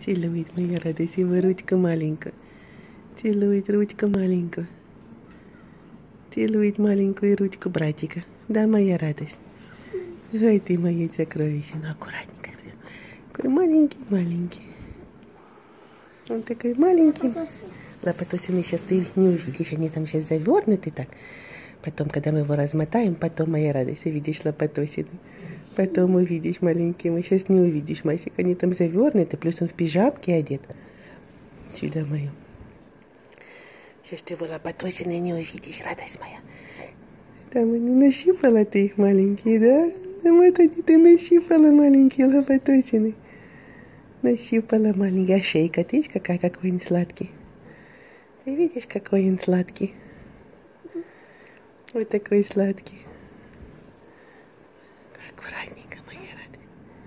Целует моя радость, его ручка маленькая. Целует ручка маленькую. Целует маленькую ручку братика. Да, моя радость. Ой, ты моя сокровище. Ну, аккуратненько. Такой маленький. Он такой маленький. Лопатосины сейчас ты их не увидишь. Они там сейчас завернуты так. Потом, когда мы его размотаем, потом, моя радость, увидишь лопатосины. Потом увидишь маленький. Мы сейчас не увидишь, Масик. Они там завернуты. Плюс он в пижамке одет. Чудо мое. Сейчас ты его лопатосины не увидишь, радость моя. Там не нащипала ты их маленькие, да? Вот они ты нащипала маленькие лопатосины. Нащипала маленькая шейка. Ты видишь, какой он сладкий? Ты видишь, какой он сладкий? Вот такой сладкий. Аккуратненько, моя радость.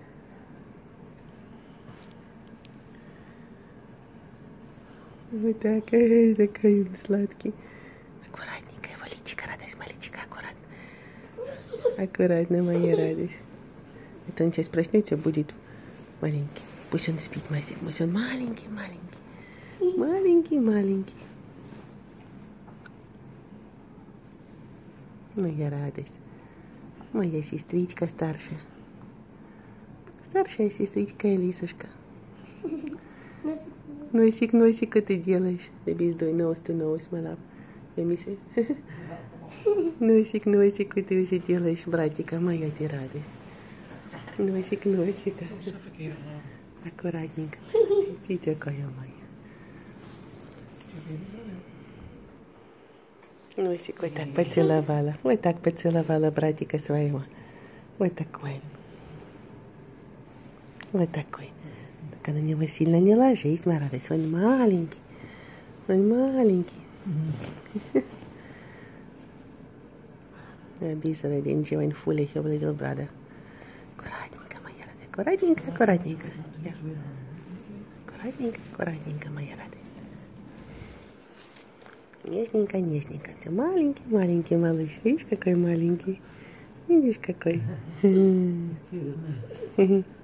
Вот такой он сладкий. Аккуратненько, его личико, радость, моя личико, аккуратно. Аккуратно, моя радость. Это он сейчас проснется, будет маленький. Пусть он спит, Масик, пусть он маленький. Моя радость. Моя сестричка старшая. Старшая сестричка Алисушка. Носик, ты делаешь. Ты бездой, нос, малап. Носик, ты уже делаешь, братика, моя ты радость. Носик. Аккуратненько. Ты такая моя. Носик вот так поцеловала. Вот так поцеловала братика своего. Вот такой. Только на него сильно не ложись, моя радость. Он маленький. Обязательно ничего не фуле, я был брата. Аккуратненько, моя радость. Аккуратненько. Аккуратненько, моя радость. Нежненько. Все маленький малыш. Видишь, какой маленький? Видишь, какой?